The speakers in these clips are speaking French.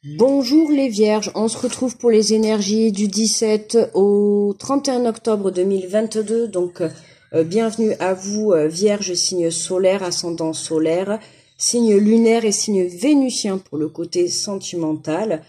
Bonjour les vierges, on se retrouve pour les énergies du 17 au 31 octobre 2022, donc bienvenue à vous vierges, signe solaire, ascendant solaire, signe lunaire et signe vénusien pour le côté sentimental.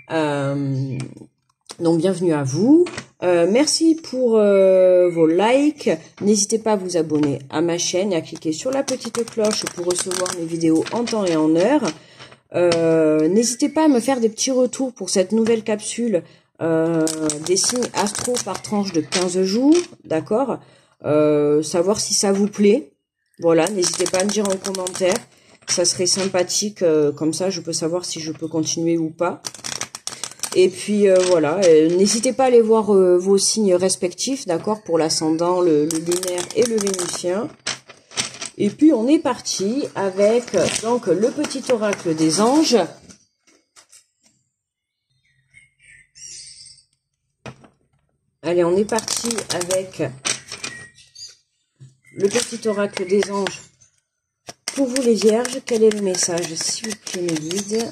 Donc bienvenue à vous, merci pour vos likes, n'hésitez pas à vous abonner à ma chaîne et à cliquer sur la petite cloche pour recevoir mes vidéos en temps et en heure. N'hésitez pas à me faire des petits retours pour cette nouvelle capsule des signes astro par tranche de 15 jours, d'accord, savoir si ça vous plaît, voilà, n'hésitez pas à me dire en commentaire, ça serait sympathique, comme ça je peux savoir si je peux continuer ou pas. Et puis voilà, n'hésitez pas à aller voir vos signes respectifs, d'accord, pour l'ascendant, le lunaire et le vénusien. Et puis on est parti avec donc le petit oracle des anges. Allez, on est parti avec le petit oracle des anges. Pour vous les vierges, quel est le message, s'il vous plaît, mes guides?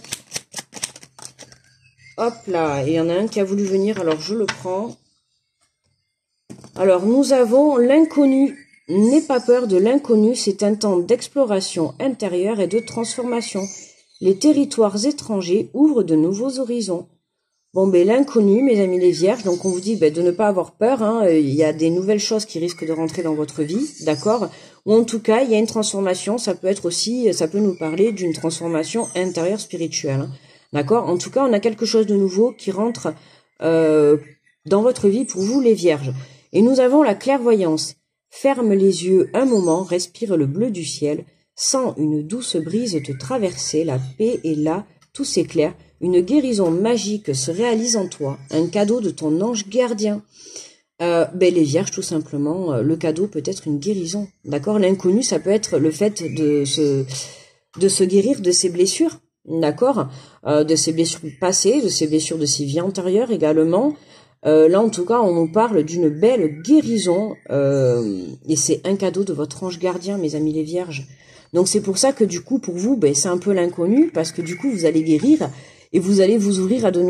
Hop là, il y en a un qui a voulu venir, alors je le prends. Alors nous avons l'inconnu. N'aie pas peur de l'inconnu, c'est un temps d'exploration intérieure et de transformation. Les territoires étrangers ouvrent de nouveaux horizons. Bon, ben l'inconnu, mes amis les vierges, donc on vous dit de ne pas avoir peur, hein, il y a des nouvelles choses qui risquent de rentrer dans votre vie, d'accord? Ou en tout cas, il y a une transformation, ça peut être aussi, ça peut nous parler d'une transformation intérieure spirituelle, hein, d'accord? En tout cas, on a quelque chose de nouveau qui rentre dans votre vie pour vous les vierges. Et nous avons la clairvoyance. Ferme les yeux un moment, respire le bleu du ciel, sens une douce brise te traverser, la paix est là, tout s'éclaire, une guérison magique se réalise en toi, un cadeau de ton ange gardien. Les vierges, tout simplement, le cadeau peut être une guérison, d'accord? L'inconnu, ça peut être le fait de se guérir de ses blessures, d'accord? De ses blessures passées, de ses blessures de ses vies antérieures également. Là, en tout cas, on nous parle d'une belle guérison et c'est un cadeau de votre ange gardien, mes amis les vierges. Donc, c'est pour ça que du coup, pour vous, c'est un peu l'inconnu parce que du coup, vous allez guérir et vous allez vous ouvrir à de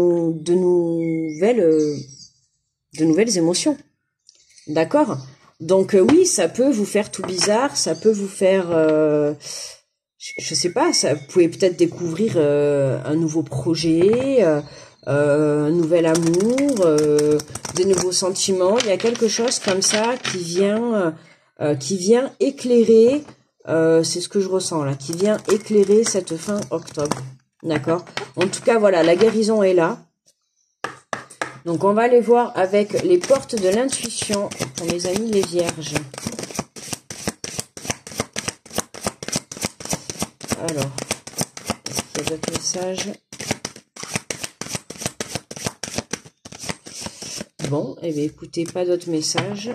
nouvelles émotions. D'accord? Donc, oui, ça peut vous faire tout bizarre, ça peut vous faire... je sais pas, vous pouvez peut-être découvrir un nouveau projet... un nouvel amour, des nouveaux sentiments. Il y a quelque chose comme ça qui vient éclairer, c'est ce que je ressens là, qui vient éclairer cette fin octobre. D'accord? En tout cas, voilà, la guérison est là. Donc, on va aller voir avec les portes de l'intuition pour mes amis les vierges. Alors, est-ce qu'il y a d'autres messages? Bon, eh bien, écoutez, pas d'autres messages.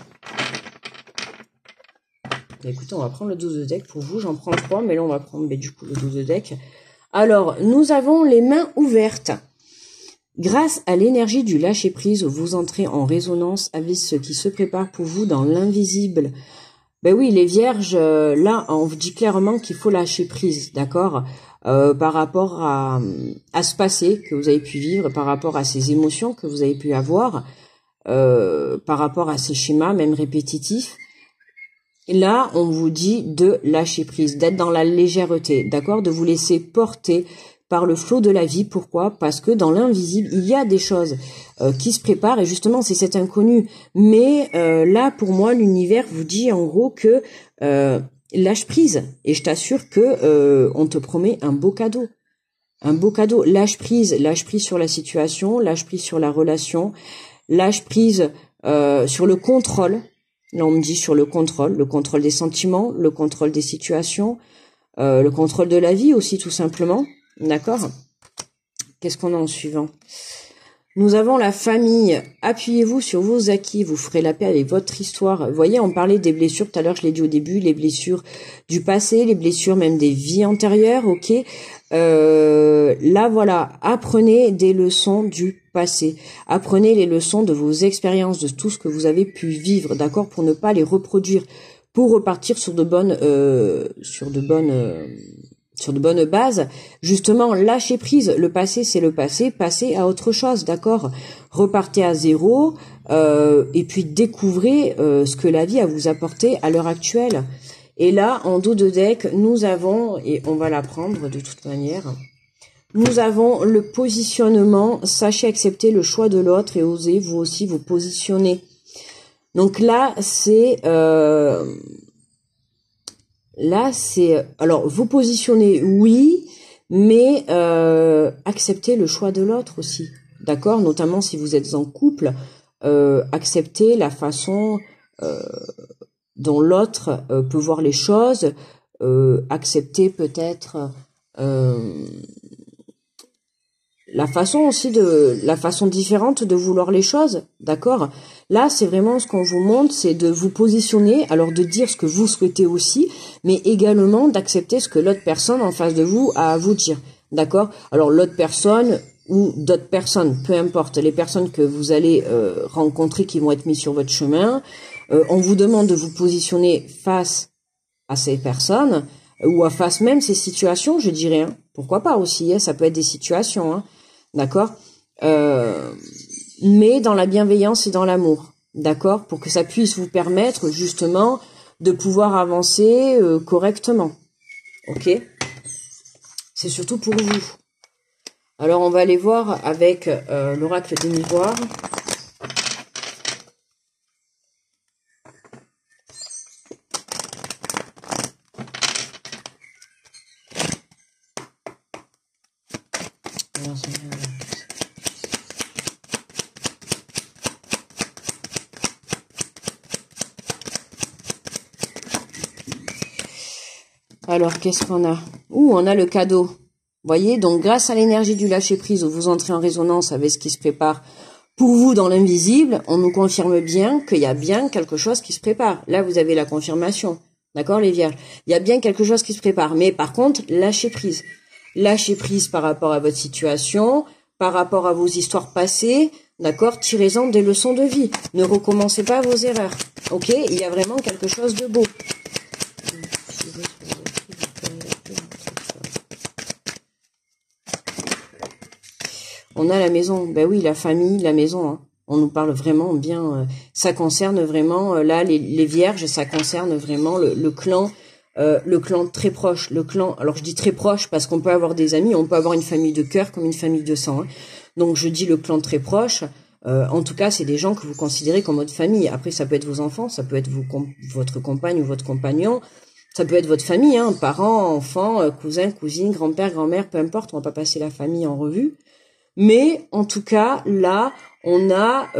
Écoutez, on va prendre le 12 de deck pour vous. J'en prends 3, mais là, on va prendre du coup le 12 de deck. Alors, nous avons les mains ouvertes. Grâce à l'énergie du lâcher-prise, vous entrez en résonance avec ce qui se prépare pour vous dans l'invisible. Ben oui, les vierges, là, on vous dit clairement qu'il faut lâcher prise, d'accord? Par rapport à ce passé que vous avez pu vivre, par rapport à ces émotions que vous avez pu avoir, par rapport à ces schémas, même répétitifs. Et là, on vous dit de lâcher prise, d'être dans la légèreté, d'accord? De vous laisser porter par le flot de la vie. Pourquoi? Parce que dans l'invisible, il y a des choses qui se préparent et justement, c'est cet inconnu. Mais là, pour moi, l'univers vous dit en gros que lâche prise. Et je t'assure que on te promet un beau cadeau. Un beau cadeau. Lâche prise sur la situation, lâche prise sur la relation, lâche prise sur le contrôle. Là, on me dit sur le contrôle des sentiments, le contrôle des situations, le contrôle de la vie aussi, tout simplement. D'accord? Qu'est-ce qu'on a en suivant? Nous avons la famille. Appuyez-vous sur vos acquis, vous ferez la paix avec votre histoire. Vous voyez, on parlait des blessures, tout à l'heure je l'ai dit au début, les blessures du passé, les blessures même des vies antérieures, ok? Là, voilà, apprenez des leçons du passé. Apprenez les leçons de vos expériences, de tout ce que vous avez pu vivre, d'accord? Pour ne pas les reproduire, pour repartir sur de bonnes sur de bonnes bases. Justement, lâchez prise. Le passé, c'est le passé. Passez à autre chose, d'accord? Repartez à zéro et puis découvrez ce que la vie a vous apporté à l'heure actuelle. Et là, en dos de deck, nous avons, et on va la prendre de toute manière, nous avons le positionnement. Sachez accepter le choix de l'autre et osez vous aussi vous positionner. Donc là, c'est... alors, vous positionnez, oui, mais acceptez le choix de l'autre aussi, d'accord? Notamment si vous êtes en couple, acceptez la façon dont l'autre peut voir les choses, acceptez peut-être la façon différente de vouloir les choses, d'accord? Là, c'est vraiment ce qu'on vous montre, c'est de vous positionner, alors de dire ce que vous souhaitez aussi, mais également d'accepter ce que l'autre personne en face de vous a à vous dire, d'accord? Alors l'autre personne ou d'autres personnes, peu importe, les personnes que vous allez rencontrer qui vont être mises sur votre chemin, on vous demande de vous positionner face à ces personnes ou à face même ces situations, je dirais. Hein. Pourquoi pas aussi, hein, ça peut être des situations, hein, d'accord, mais dans la bienveillance et dans l'amour, d'accord, pour que ça puisse vous permettre justement de pouvoir avancer correctement, ok? C'est surtout pour vous. Alors on va aller voir avec l'oracle des miroirs. Alors, qu'est-ce qu'on a? On a le cadeau. Vous voyez, donc grâce à l'énergie du lâcher-prise, où vous entrez en résonance avec ce qui se prépare pour vous dans l'invisible, on nous confirme bien qu'il y a bien quelque chose qui se prépare. Là, vous avez la confirmation. D'accord, les vierges? Il y a bien quelque chose qui se prépare. Mais par contre, lâchez prise. Lâchez prise par rapport à votre situation, par rapport à vos histoires passées. D'accord? Tirez-en des leçons de vie. Ne recommencez pas vos erreurs. Ok? Il y a vraiment quelque chose de beau. On a la maison, ben oui, la famille, la maison, hein. On nous parle vraiment bien, ça concerne vraiment, là, les vierges, ça concerne vraiment le clan très proche, le clan, alors je dis très proche parce qu'on peut avoir des amis, on peut avoir une famille de cœur comme une famille de sang, hein. Donc je dis le clan très proche, en tout cas c'est des gens que vous considérez comme votre famille. Après ça peut être vos enfants, ça peut être votre compagne ou votre compagnon, ça peut être votre famille, hein, parents, enfants, cousins, cousines, grand-père, grand-mère, peu importe, on va pas passer la famille en revue. Mais en tout cas, là, on a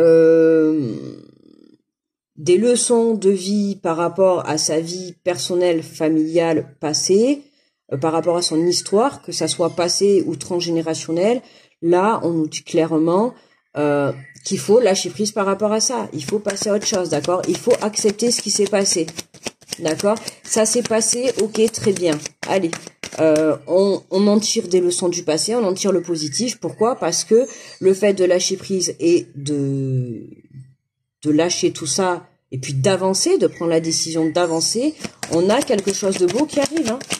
des leçons de vie par rapport à sa vie personnelle, familiale, passée, par rapport à son histoire, que ça soit passé ou transgénérationnel. Là, on nous dit clairement qu'il faut lâcher prise par rapport à ça. Il faut passer à autre chose, d'accord? Il faut accepter ce qui s'est passé, d'accord? Ça s'est passé, ok, très bien. Allez. On en tire des leçons du passé, on en tire le positif. Pourquoi? Parce que le fait de lâcher prise et de lâcher tout ça et puis d'avancer, de prendre la décision d'avancer, on a quelque chose de beau qui arrive. Hein.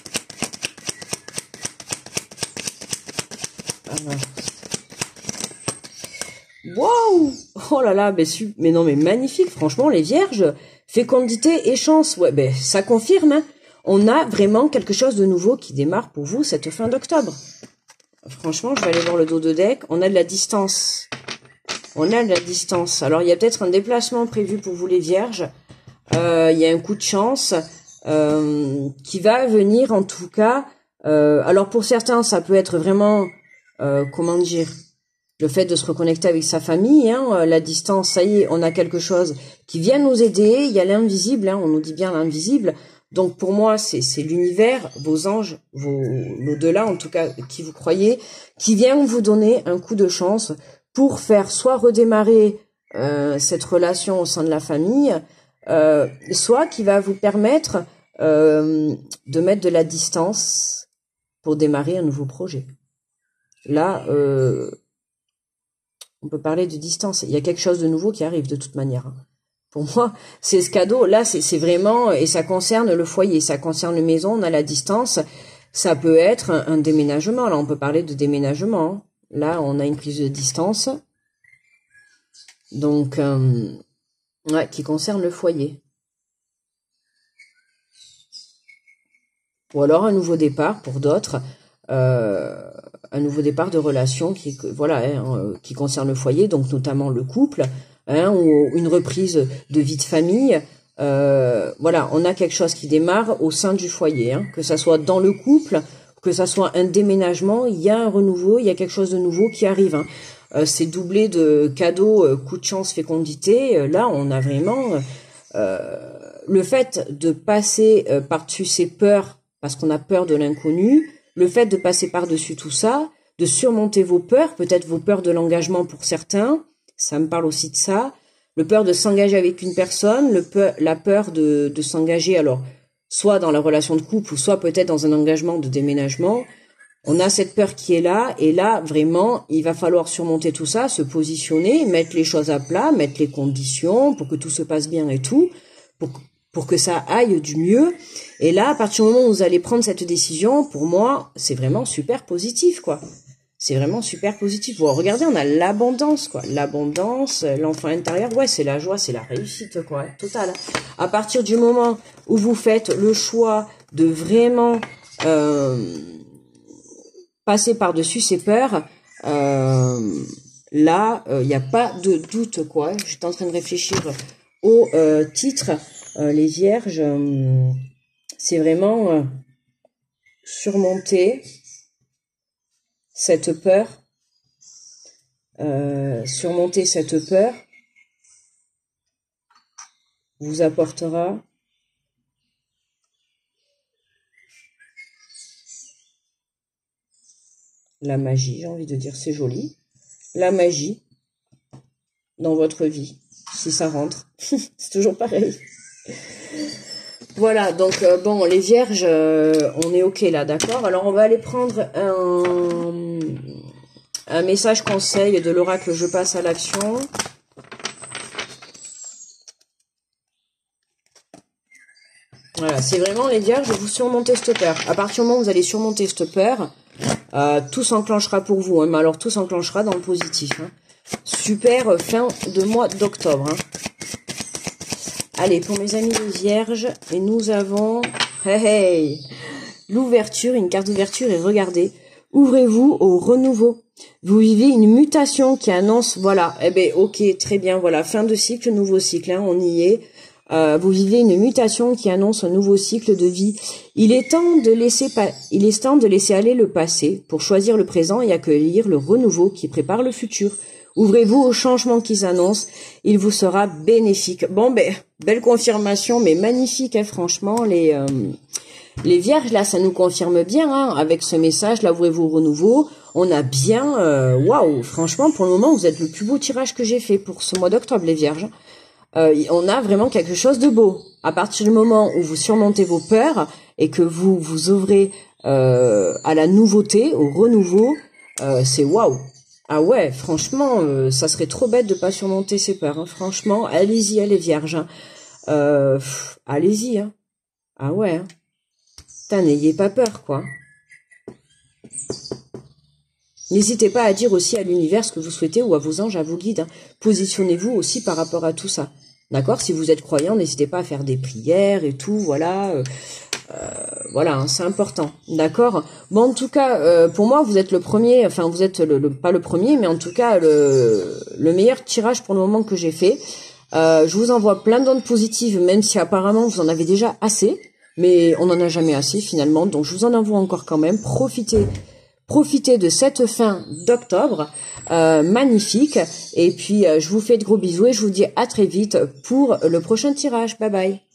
Wow! Oh là là, mais non, mais magnifique, franchement, les vierges, fécondité et chance, ouais, ben ça confirme, hein. On a vraiment quelque chose de nouveau qui démarre pour vous cette fin d'octobre. Franchement, je vais aller voir le dos de deck. On a de la distance. On a de la distance. Alors, il y a peut-être un déplacement prévu pour vous les vierges. Il y a un coup de chance qui va venir en tout cas. Alors, pour certains, ça peut être vraiment, comment dire, le fait de se reconnecter avec sa famille. Hein, la distance, ça y est, on a quelque chose qui vient nous aider. Il y a l'invisible, hein, on nous dit bien l'invisible. Donc pour moi, c'est l'univers, vos anges, l'au-delà en tout cas, qui vous croyez, qui vient vous donner un coup de chance pour faire soit redémarrer cette relation au sein de la famille, soit qui va vous permettre de mettre de la distance pour démarrer un nouveau projet. Là, on peut parler de distance. Il y a quelque chose de nouveau qui arrive de toute manière. Pour moi, c'est ce cadeau. Là, c'est vraiment, et ça concerne le foyer, ça concerne la maison, on a la distance. Ça peut être un déménagement. Là, on peut parler de déménagement. Là, on a une prise de distance. Donc, ouais, qui concerne le foyer. Ou alors un nouveau départ pour d'autres. Un nouveau départ de relation qui, voilà, qui concerne le foyer, donc notamment le couple, ou une reprise de vie de famille. Voilà, on a quelque chose qui démarre au sein du foyer, que ça soit dans le couple, que ça soit un déménagement, il y a un renouveau, il y a quelque chose de nouveau qui arrive. C'est doublé de cadeaux, coup de chance, fécondité. Là, on a vraiment le fait de passer par-dessus ces peurs, parce qu'on a peur de l'inconnu, le fait de passer par-dessus tout ça, de surmonter vos peurs, peut-être vos peurs de l'engagement pour certains, ça me parle aussi de ça, le peur de s'engager avec une personne, la peur de s'engager, alors, soit dans la relation de couple, ou soit peut-être dans un engagement de déménagement. On a cette peur qui est là, et là, vraiment, il va falloir surmonter tout ça, se positionner, mettre les choses à plat, mettre les conditions pour que tout se passe bien et tout, pour que ça aille du mieux. Et là, à partir du moment où vous allez prendre cette décision, pour moi, c'est vraiment super positif, quoi. C'est vraiment super positif. Bon, regardez, on a l'abondance, quoi. L'abondance, l'enfant intérieur, ouais, c'est la joie, c'est la réussite, quoi, totale. À partir du moment où vous faites le choix de vraiment passer par-dessus ces peurs, là, il n'y a pas de doute, quoi. J'étais en train de réfléchir au titre. Les vierges, c'est vraiment surmonter cette peur, vous apportera la magie, j'ai envie de dire, c'est joli, la magie dans votre vie, si ça rentre, c'est toujours pareil. Voilà, donc bon, les vierges, on est ok là, d'accord? Alors on va aller prendre un message conseil de l'oracle Je passe à l'action. Voilà, c'est vraiment les vierges, vous surmontez cette peur. À partir du moment où vous allez surmonter cette peur, tout s'enclenchera pour vous, mais alors tout s'enclenchera dans le positif. Super fin de mois d'octobre. Allez, pour mes amis les vierges, et nous avons l'ouverture, une carte d'ouverture, et regardez, ouvrez-vous au renouveau. Vous vivez une mutation qui annonce, voilà, ok, très bien, voilà, fin de cycle, nouveau cycle, on y est. Vous vivez une mutation qui annonce un nouveau cycle de vie. Il est temps de laisser aller le passé pour choisir le présent et accueillir le renouveau qui prépare le futur. Ouvrez-vous au changement qui s'annonce, il vous sera bénéfique. Bon, belle confirmation, mais magnifique, franchement, les vierges, là, ça nous confirme bien, avec ce message, là, ouvrez-vous au renouveau, on a bien, waouh, franchement, pour le moment, vous êtes le plus beau tirage que j'ai fait pour ce mois d'octobre, les vierges. On a vraiment quelque chose de beau. À partir du moment où vous surmontez vos peurs et que vous vous ouvrez à la nouveauté, au renouveau, c'est waouh. Ah ouais, franchement, ça serait trop bête de pas surmonter ses peurs. Franchement, allez-y, les vierges. Allez-y. Ah ouais. Putain, n'ayez pas peur, quoi. N'hésitez pas à dire aussi à l'univers ce que vous souhaitez ou à vos anges, à vos guides. Positionnez-vous aussi par rapport à tout ça. D'accord? Si vous êtes croyant, n'hésitez pas à faire des prières et tout, voilà. Voilà, c'est important. D'accord? Bon, en tout cas, pour moi, vous êtes le premier, enfin, vous êtes pas le premier, mais en tout cas, le meilleur tirage pour le moment que j'ai fait. Je vous envoie plein d'ondes positives, même si apparemment vous en avez déjà assez, mais on n'en a jamais assez finalement, donc je vous en envoie encore quand même. Profitez de cette fin d'octobre, magnifique, et puis je vous fais de gros bisous et je vous dis à très vite pour le prochain tirage. Bye bye.